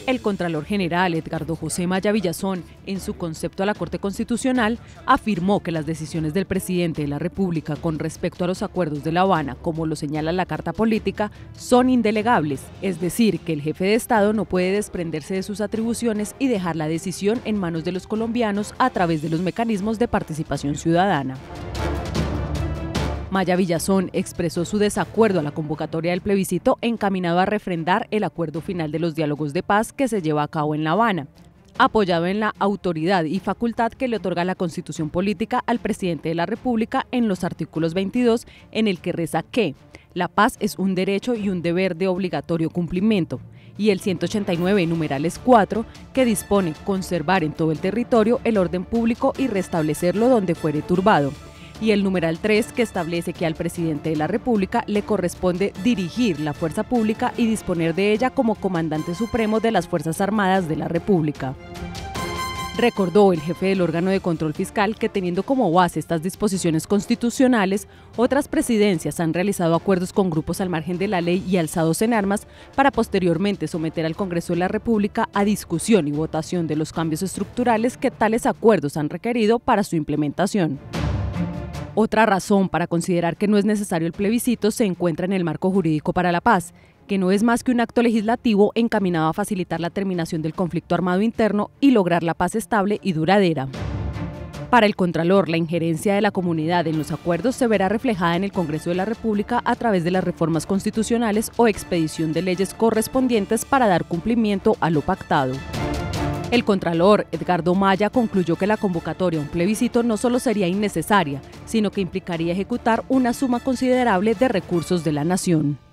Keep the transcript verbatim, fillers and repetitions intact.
El Contralor General Edgardo José Maya Villazón, en su concepto a la Corte Constitucional, afirmó que las decisiones del presidente de la República con respecto a los acuerdos de La Habana, como lo señala la Carta Política, son indelegables, es decir, que el jefe de Estado no puede desprenderse de sus atribuciones y dejar la decisión en manos de los colombianos a través de los mecanismos de participación ciudadana. Maya Villazón expresó su desacuerdo a la convocatoria del plebiscito encaminado a refrendar el acuerdo final de los diálogos de paz que se lleva a cabo en La Habana, apoyado en la autoridad y facultad que le otorga la Constitución Política al presidente de la República en los artículos veintidós, en el que reza que la paz es un derecho y un deber de obligatorio cumplimiento, y el ciento ochenta y nueve, numerales cuatro, que dispone conservar en todo el territorio el orden público y restablecerlo donde fuere turbado, y el numeral tres, que establece que al presidente de la República le corresponde dirigir la fuerza pública y disponer de ella como comandante supremo de las Fuerzas Armadas de la República. Recordó el jefe del órgano de control fiscal que, teniendo como base estas disposiciones constitucionales, otras presidencias han realizado acuerdos con grupos al margen de la ley y alzados en armas para posteriormente someter al Congreso de la República a discusión y votación de los cambios estructurales que tales acuerdos han requerido para su implementación. Otra razón para considerar que no es necesario el plebiscito se encuentra en el marco jurídico para la paz, que no es más que un acto legislativo encaminado a facilitar la terminación del conflicto armado interno y lograr la paz estable y duradera. Para el Contralor, la injerencia de la comunidad en los acuerdos se verá reflejada en el Congreso de la República a través de las reformas constitucionales o expedición de leyes correspondientes para dar cumplimiento a lo pactado. El Contralor Edgardo Maya concluyó que la convocatoria a un plebiscito no solo sería innecesaria, sino que implicaría ejecutar una suma considerable de recursos de la nación.